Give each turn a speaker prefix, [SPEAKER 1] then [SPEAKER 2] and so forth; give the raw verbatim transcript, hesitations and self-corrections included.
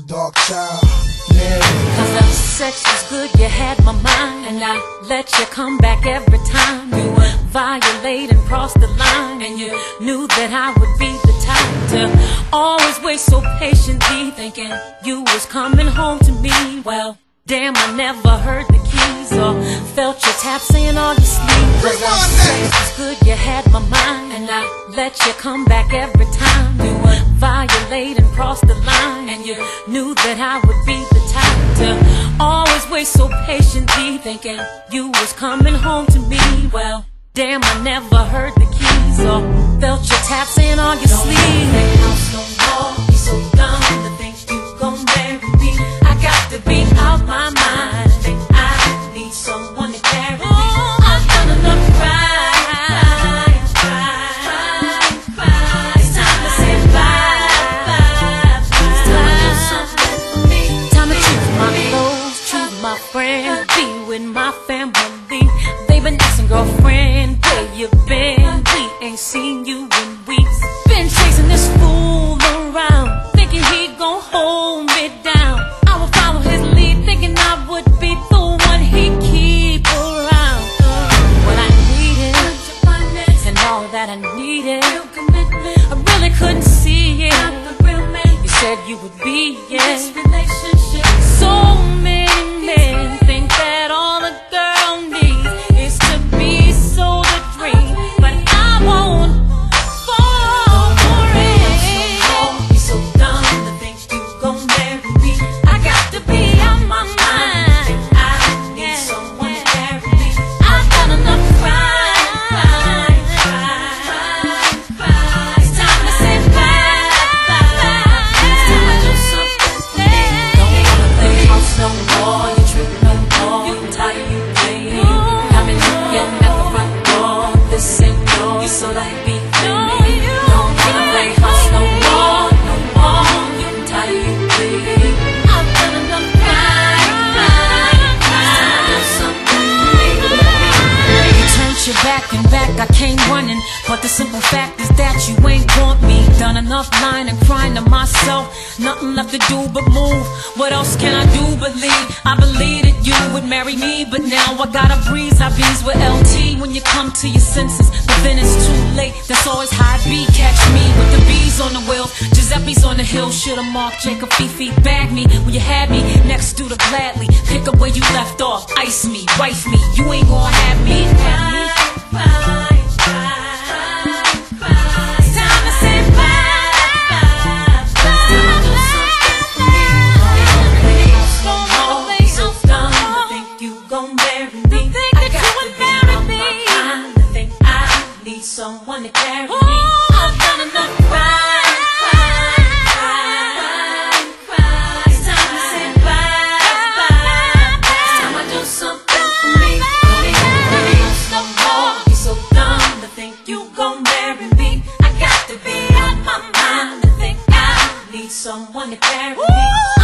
[SPEAKER 1] Dark Child, Mary.
[SPEAKER 2] Cause the sex was good, you had my mind, and I let you come back every time. You would violate and cross the line, and you knew that I would be the type to always wait so patiently, thinking you was coming home to me. Well, damn, I never heard the keys or felt your tap saying on your sleeve. Cause the sex was good, you had my mind, and I let you come back every time. You would violate and cross the line, and you knew that I would be the type to always wait so patiently, thinking you was coming home to me. Well, damn, I never heard the keys or felt your tap saying on your sleeve. Don't play house no more, be so dumb to think you gon' marry me. I got to be out my mind, think I need someone to carry me. I've done enough crying, crying, crying. It's time to say bye, bye, bye. It's time to do something for me. Time to choose my clothes, choose my friends, be with my family. They've been asking, girlfriend, where you been? We ain't seen you in weeks. Been chasing this fool around, thinking he gon' hold me down. I would follow his lead, thinking I would be the one he'd keep around. What I needed, and all that I needed, I really couldn't see it. You said you would be it. So many men think that all a girl needs is to be sold a dream, but I won't fall for it. You're so dumb to think you gon' marry me. I got to be out my mind. I need someone to carry me. I've done enough crying, crying, crying, crying. It's time to say bye, bye, bye. It's time to do something for me. Don't wanna play house no more. You trick no more. You tired, you playing. I've been looking at the front door. This ain't yours, so don't be playing. Don't wanna play house no more, no more. You tired, you playing. I've done enough crying, crying, crying. It's time to do something for me. You turned your back and back, I came running, but the simple fact is that you ain't want me. Done enough lying and crying to myself, nothing left to do but move. What else can I do but leave? I believe that you would marry me, but now I gotta breeze. I bees with L T when you come to your senses, but then it's too late. That's always how it be. Catch me with the bees on the wheels, Giuseppe's on the hill. Shoulda Mark, Jacob, Fifi, bag me when you had me next to the gladly. Pick up where you left off, ice me, wife me. You ain't gonna have me. Have me. Bye, bye, bye. It's time to say bye, bye, bye. Do something for me. Don't wanna be so dumb to think you gon' marry me. I got to be on my mind to think I need someone to carry me. I've done enough crying, crying, crying, crying. It's time to say bye, bye, bye. It's time I do something for me. Don't wanna play house no more. You so dumb to think you gon' marry me. I got to be out my mind to think I need someone to carry me.